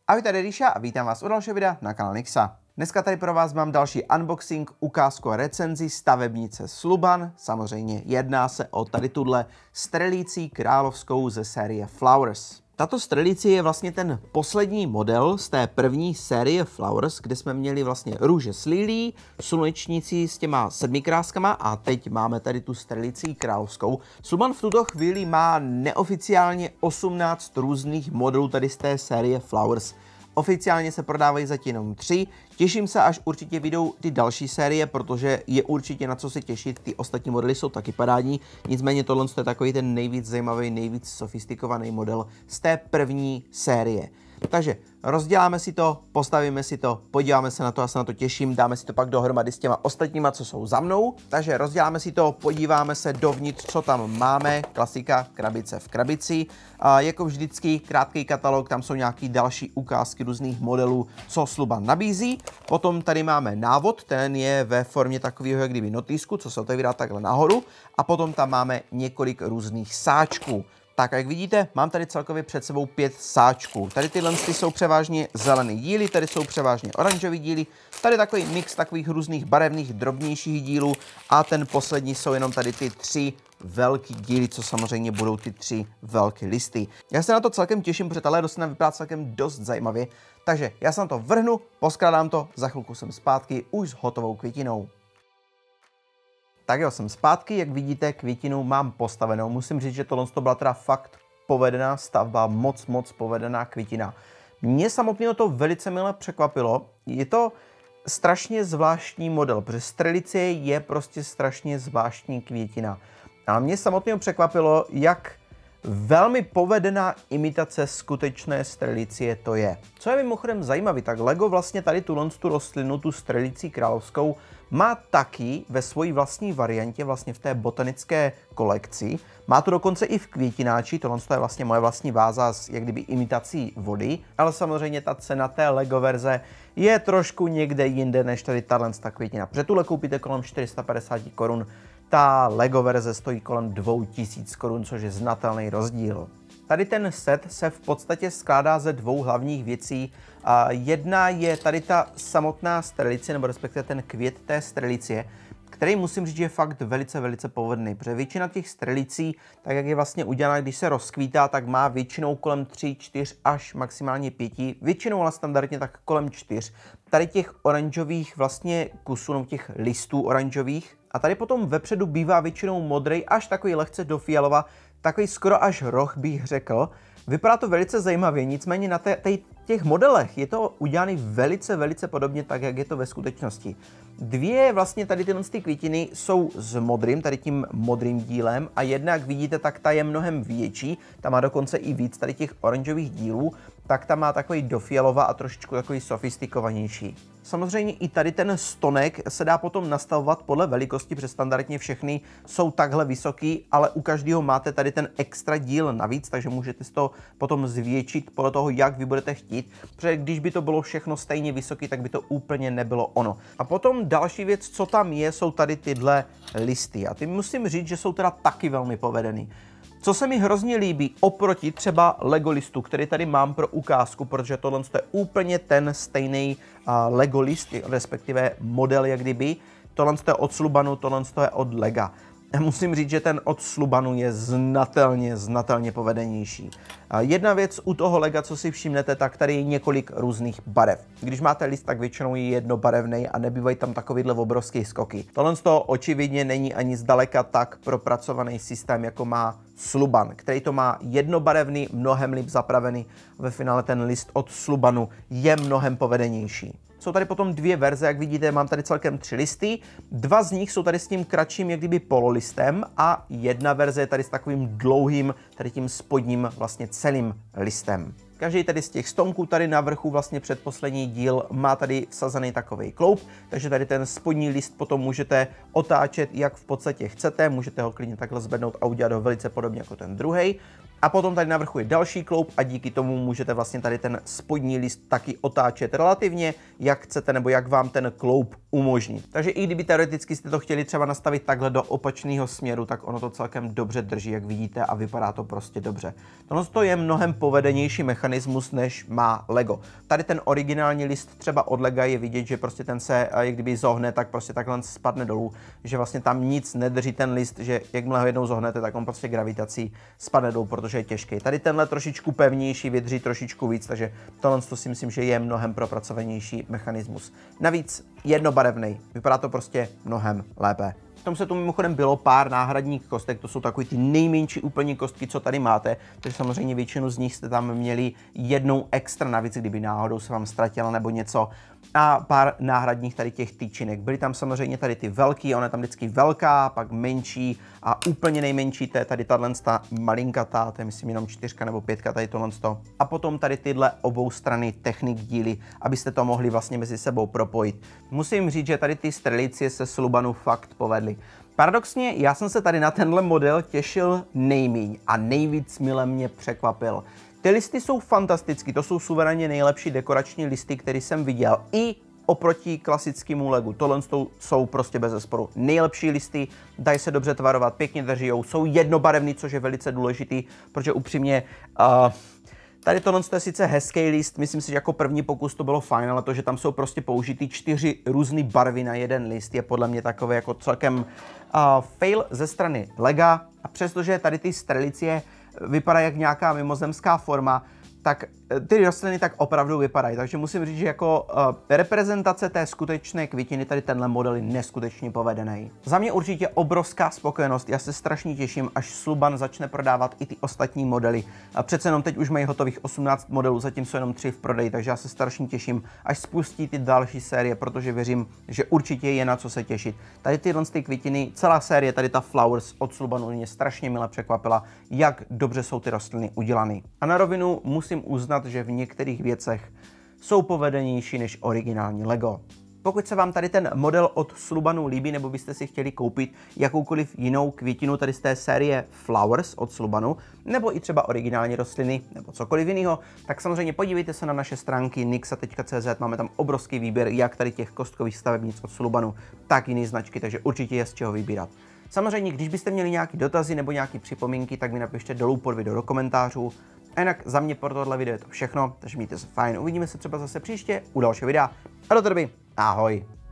Ahoj, tady Ríša a vítám vás u dalšího videa na kanále Nixa. Dneska tady pro vás mám další unboxing, ukázku a recenzi stavebnice Sluban. Samozřejmě jedná se o tady tuhle strelící královskou ze série Flowers. Tato strelici je vlastně ten poslední model z té první série Flowers, kde jsme měli vlastně růže s lilí, slunečnici s těma sedmikráskama a teď máme tady tu strelici královskou. Sluban v tuto chvíli má neoficiálně 18 různých modelů tady z té série Flowers. Oficiálně se prodávají zatím jenom 3. Těším se, až určitě vyjdou ty další série, protože je určitě na co se těšit. Ty ostatní modely jsou taky parádní. Nicméně tohle je takový ten nejvíc zajímavý, nejvíc sofistikovaný model z té první série. Takže rozděláme si to, postavíme si to, podíváme se na to, já se na to těším, dáme si to pak dohromady s těma ostatníma, co jsou za mnou. Takže rozděláme si to, podíváme se dovnitř, co tam máme, klasika, krabice v krabici. Jako vždycky krátký katalog, tam jsou nějaké další ukázky různých modelů, co Sluban nabízí. Potom tady máme návod, ten je ve formě takového jak kdyby notýsku, co se otevírá takhle nahoru. A potom tam máme několik různých sáčků. Tak jak vidíte, mám tady celkově před sebou 5 sáčků. Tady tyhle jsou převážně zelený díly, tady jsou převážně oranžový díly, tady takový mix takových různých barevných drobnějších dílů a ten poslední jsou jenom tady ty 3 velký díly, co samozřejmě budou ty 3 velké listy. Já se na to celkem těším, protože tahle rostlina vypadá celkem dost zajímavě, takže já se na to vrhnu, poskládám to, za chvilku jsem zpátky už s hotovou květinou. Tak jo, jsem zpátky, jak vidíte, květinu mám postavenou. Musím říct, že tohle byla teda fakt povedená stavba, moc povedená květina. Mě samotného to velice mile překvapilo. Je to strašně zvláštní model, protože strelicie je prostě strašně zvláštní květina. A mě samotného překvapilo, jak velmi povedená imitace skutečné strelicie to je. Co je mimochodem zajímavé, tak Lego vlastně tady tu rostlinu, tu strelicí královskou, má taky ve své vlastní variantě, vlastně v té botanické kolekci. Má to dokonce i v květináči, tohle je vlastně moje vlastní váza s jak kdyby imitací vody, ale samozřejmě ta cena té Lego verze je trošku někde jinde než tady tahle květina. Protože tuhle koupíte kolem 450 korun, ta Lego verze stojí kolem 2000 korun, což je znatelný rozdíl. Tady ten set se v podstatě skládá ze 2 hlavních věcí. Jedna je tady ta samotná strelice, nebo respektive ten květ té strelicie, který musím říct, že je fakt velice povedný, protože většina těch strelicí, tak jak je vlastně udělaná, když se rozkvítá, tak má většinou kolem 3, 4 až maximálně 5, většinou ale standardně tak kolem 4. Tady těch oranžových vlastně kusů, no těch listů oranžových, a tady potom vepředu bývá většinou modrý až takový lehce do fialova, takový skoro až roh bych řekl. Vypadá to velice zajímavě, nicméně na těch modelech je to udělané velice podobně tak, jak je to ve skutečnosti. 2 vlastně tady tyhle květiny jsou s modrým, tady tím modrým dílem a jedna, jak vidíte, tak ta je mnohem větší, ta má dokonce i víc tady těch oranžových dílů, tak ta má takový do fialova a trošičku takový sofistikovanější. Samozřejmě i tady ten stonek se dá potom nastavovat podle velikosti, protože standardně všechny jsou takhle vysoký, ale u každého máte tady ten extra díl navíc, takže můžete si to potom zvětšit podle toho, jak vy budete chtít, protože když by to bylo všechno stejně vysoký, tak by to úplně nebylo ono. A potom další věc, co tam je, jsou tady tyhle listy a ty musím říct, že jsou teda taky velmi povedený. Co se mi hrozně líbí oproti třeba Lego listu, který tady mám pro ukázku, protože tohle je úplně ten stejný Lego list, respektive model jak kdyby. Tohle je od Slubanu, tohle je od Lega. Musím říct, že ten od Slubanu je znatelně povedenější. Jedna věc u toho Lega, co si všimnete, tak tady je několik různých barev. Když máte list, tak většinou je jednobarevný a nebývají tam takovýhle obrovské skoky. Tohle z toho očividně není ani zdaleka tak propracovaný systém, jako má Sluban, který to má jednobarevný, mnohem líp zapravený. Ve finále ten list od Slubanu je mnohem povedenější. Jsou tady potom 2 verze, jak vidíte, mám tady celkem 3 listy. 2 z nich jsou tady s tím kratším, jak kdyby pololistem a jedna verze je tady s takovým dlouhým, tady tím spodním vlastně celým listem. Každý tady z těch stonků tady na vrchu, vlastně předposlední díl, má tady vsazený takovej kloup, takže tady ten spodní list potom můžete otáčet, jak v podstatě chcete, můžete ho klidně takhle zvednout a udělat ho velice podobně jako ten druhý. A potom tady na vrchu je další kloup a díky tomu můžete vlastně tady ten spodní list taky otáčet relativně, jak chcete, nebo jak vám ten kloup umožní. Takže i kdyby teoreticky jste to chtěli třeba nastavit takhle do opačného směru, tak ono to celkem dobře drží, jak vidíte, a vypadá to prostě dobře. Tohle je mnohem povedenější mechanismus. mechanismus, než má Lego. Tady ten originální list třeba od Lega je vidět, že prostě ten se, jak kdyby zohne, tak prostě takhle spadne dolů, že vlastně tam nic nedrží ten list, že jakmile ho jednou zohnete, tak on prostě gravitací spadne dolů, protože je těžký. Tady tenhle trošičku pevnější vydrží trošičku víc, takže tohle to si myslím, že je mnohem propracovanější mechanismus. Navíc jednobarevný, vypadá to prostě mnohem lépe. V tom setu mimochodem bylo pár náhradních kostek, to jsou takový ty nejmenší úplně kostky, co tady máte, takže samozřejmě většinu z nich jste tam měli jednou extra navíc, kdyby náhodou se vám ztratila nebo něco, a pár náhradních tady těch tyčinek. Byly tam samozřejmě tady ty velký, ona je tam vždycky velká, pak menší a úplně nejmenší, to je tady tato malinkatá, to je myslím jenom 4 nebo 5, tady tohle. A potom tady tyhle obou strany technik díly, abyste to mohli vlastně mezi sebou propojit. Musím říct, že tady ty strelicie se Slubanu fakt povedly. Paradoxně, já jsem se tady na tenhle model těšil nejmíň a nejvíc mile mě překvapil. Ty listy jsou fantastický, to jsou suverénně nejlepší dekorační listy, které jsem viděl, i oproti klasickému Legu. Tohle jsou prostě bezesporu nejlepší listy, dají se dobře tvarovat, pěkně držijou, jsou jednobarevný, což je velice důležitý, protože upřímně tady tohle je sice hezký list, myslím si, že jako první pokus to bylo fajn, ale to, že tam jsou prostě použitý 4 různé barvy na jeden list, je podle mě takové jako celkem fail ze strany Lega. A přestože tady ty strelicie vypadají jak nějaká mimozemská forma, tak ty rostliny tak opravdu vypadají. Takže musím říct, že jako reprezentace té skutečné květiny tady tenhle model je neskutečně povedený. Za mě určitě obrovská spokojenost. Já se strašně těším, až Sluban začne prodávat i ty ostatní modely. A přece jenom teď už mají hotových 18 modelů, zatím jsou jenom 3 v prodeji, takže já se strašně těším, až spustí ty další série, protože věřím, že určitě je na co se těšit. Tady tyhle květiny, celá série, tady ta Flowers od Slubanu mě strašně mile překvapila, jak dobře jsou ty rostliny udělané. A na rovinu musím uznat, že v některých věcech jsou povedenější než originální Lego. Pokud se vám tady ten model od Slubanu líbí, nebo byste si chtěli koupit jakoukoliv jinou květinu tady z té série Flowers od Slubanu, nebo i třeba originální rostliny, nebo cokoliv jiného, tak samozřejmě podívejte se na naše stránky nixa.cz, máme tam obrovský výběr jak tady těch kostkových stavebnic od Slubanu, tak jiné značky, takže určitě je z čeho vybírat. Samozřejmě, když byste měli nějaké dotazy nebo nějaké připomínky, tak mi napište dolů pod video do komentářů. A jinak za mě pro tohle video je to všechno, takže mějte se fajn. Uvidíme se třeba zase příště u dalšího videa. A do té doby, ahoj!